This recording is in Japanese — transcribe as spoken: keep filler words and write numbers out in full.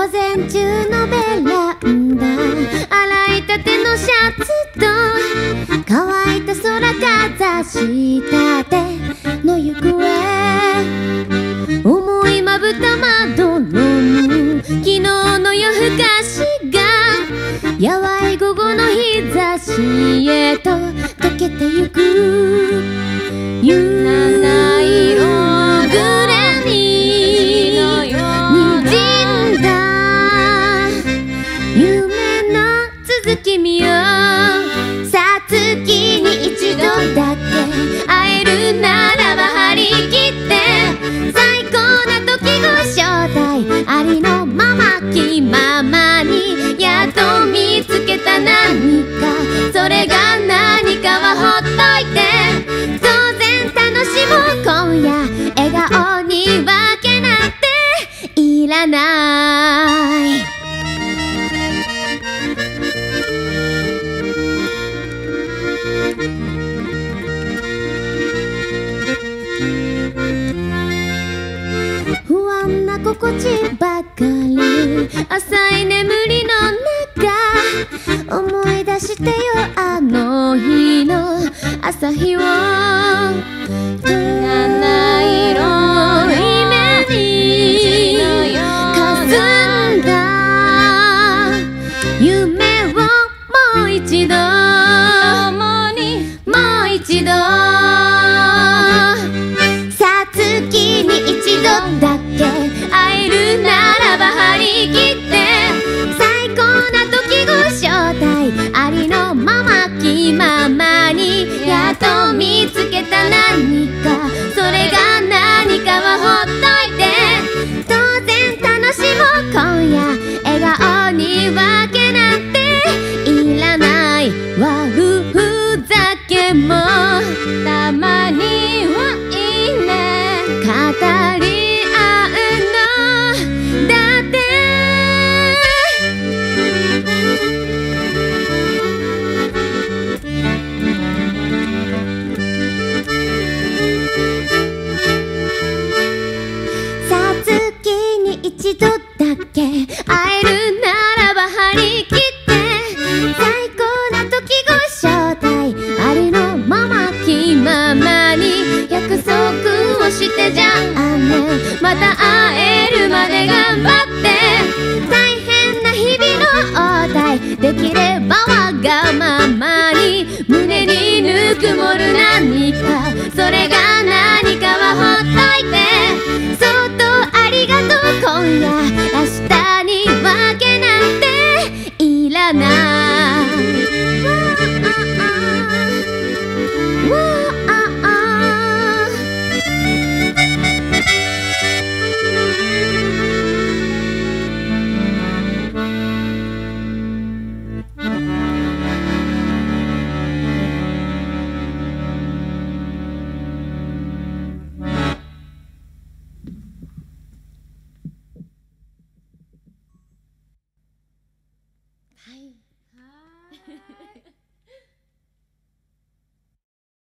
午前中のベランダ、洗いたてのシャツと乾いた空かざしたての行方、思いまぶた窓の昨日の夜更かしが淡い午後の日差しへと溶けてゆく。七色グレに滲んだ夢の続き見よう。さあ月に一度だけ会えるならば張り切って最高な時ご招待、ありのまま気ままにやっと見つけた何か、それが何かはほっといて当然楽しもう今夜。笑顔にわけなんていらない。不安な心地ばかり、浅い眠りの中思い出してよあの日の朝日を。七色夢に霞んだ夢をもう一度共にもう一度。さあ月に一度だけ会えるならば張り切って最高な時ご招待、ありのまま気ままにやっと見つけた何か、それが何かはほっといて当然楽しもう今夜。笑顔にわけなんていらない。悪ふざけもたまにはいいね、語り合うのだって。さあ月に一度だけ